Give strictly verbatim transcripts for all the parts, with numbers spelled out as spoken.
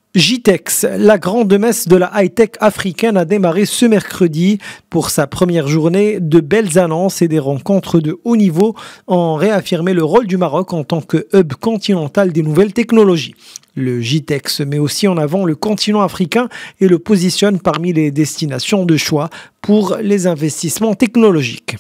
Gitex, la grande messe de la high-tech africaine a démarré ce mercredi. Pour sa première journée, de belles annonces et des rencontres de haut niveau ont réaffirmé le rôle du Maroc en tant que hub continental des nouvelles technologies. Le Gitex met aussi en avant le continent africain et le positionne parmi les destinations de choix pour les investissements technologiques.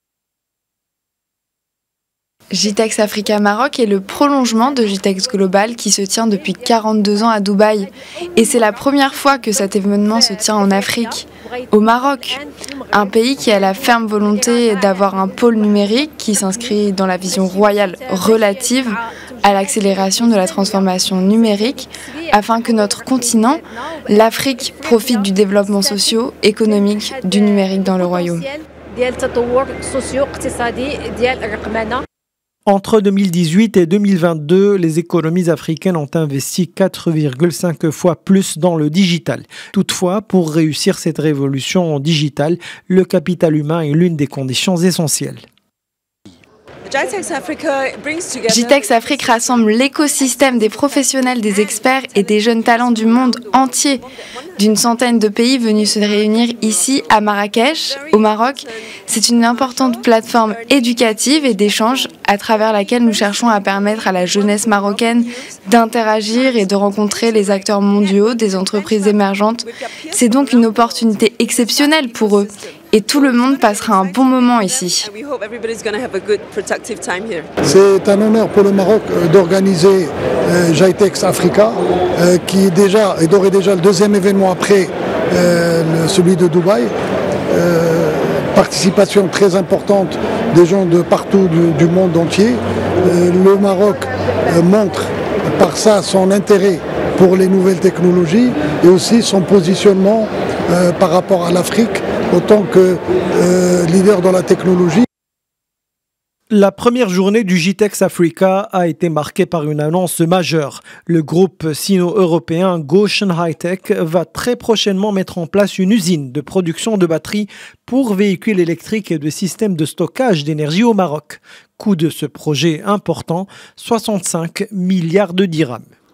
Gitex Africa Maroc est le prolongement de Gitex Global qui se tient depuis quarante-deux ans à Dubaï. Et c'est la première fois que cet événement se tient en Afrique, au Maroc, un pays qui a la ferme volonté d'avoir un pôle numérique qui s'inscrit dans la vision royale relative à l'accélération de la transformation numérique afin que notre continent, l'Afrique, profite du développement socio-économique du numérique dans le royaume. Entre deux mille dix-huit et deux mille vingt-deux, les économies africaines ont investi quatre virgule cinq fois plus dans le digital. Toutefois, pour réussir cette révolution digitale, le capital humain est l'une des conditions essentielles. Gitex Afrique rassemble l'écosystème des professionnels, des experts et des jeunes talents du monde entier. D'une centaine de pays venus se réunir ici à Marrakech, au Maroc, c'est une importante plateforme éducative et d'échange à travers laquelle nous cherchons à permettre à la jeunesse marocaine d'interagir et de rencontrer les acteurs mondiaux des entreprises émergentes. C'est donc une opportunité exceptionnelle pour eux. Et tout le monde passera un bon moment ici. C'est un honneur pour le Maroc d'organiser euh, Gitex Africa, euh, qui est déjà est d'ores et déjà le deuxième événement après euh, le, celui de Dubaï. Euh, participation très importante des gens de partout du, du monde entier. Euh, le Maroc euh, montre par ça son intérêt pour les nouvelles technologies et aussi son positionnement euh, par rapport à l'Afrique autant que euh, leader dans la technologie. La première journée du Gitex Africa a été marquée par une annonce majeure. Le groupe sino-européen Gotion High-Tech va très prochainement mettre en place une usine de production de batteries pour véhicules électriques et de systèmes de stockage d'énergie au Maroc. Coût de ce projet important, soixante-cinq milliards de dirhams.